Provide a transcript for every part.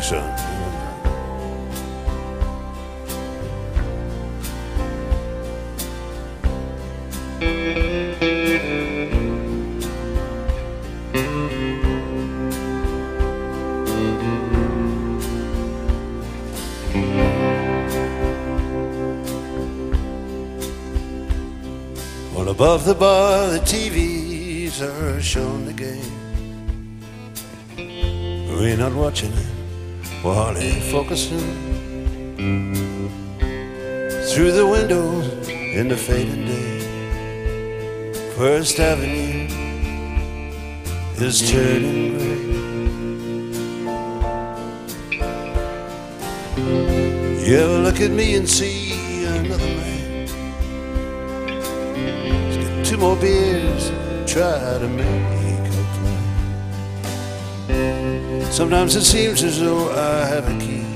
son. Well, above the bar, the TVs are showing the game. We're not watching it, we're hardly focusing. Through the windows in the fading day, First Avenue is turning gray. You ever look at me and see another man? Two more beers, try to make a plan. Sometimes it seems as though I have a key,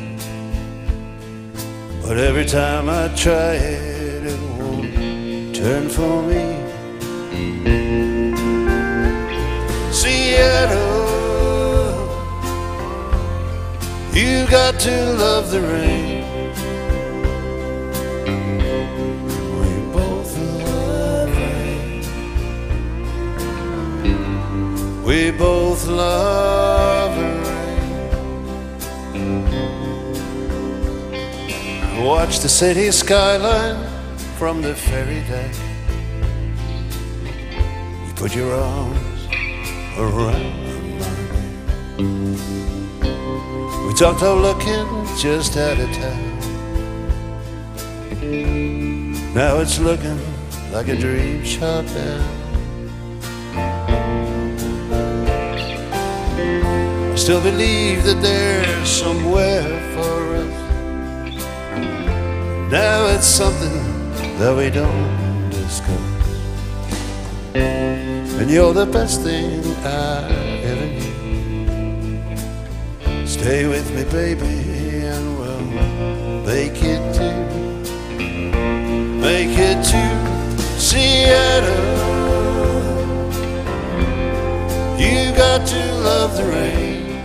but every time I try it, it won't turn for me. Seattle, you got to love the rain. We both love rain. Watch the city skyline from the ferry deck. You put your arms around my neck. We talked of looking just out of town. Now it's looking like a dream shot down. Still believe that there's somewhere for us. Now it's something that we don't discuss. And you're the best thing I ever knew. Stay with me, baby, and we'll make it to Seattle. You got to love the rain.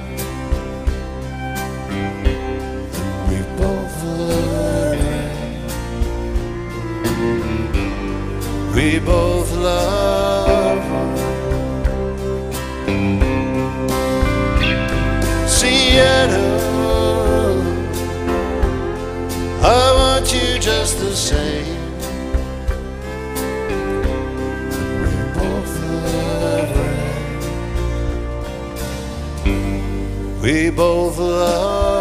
We both love Seattle. I want you just the same. We both love rain. We both love.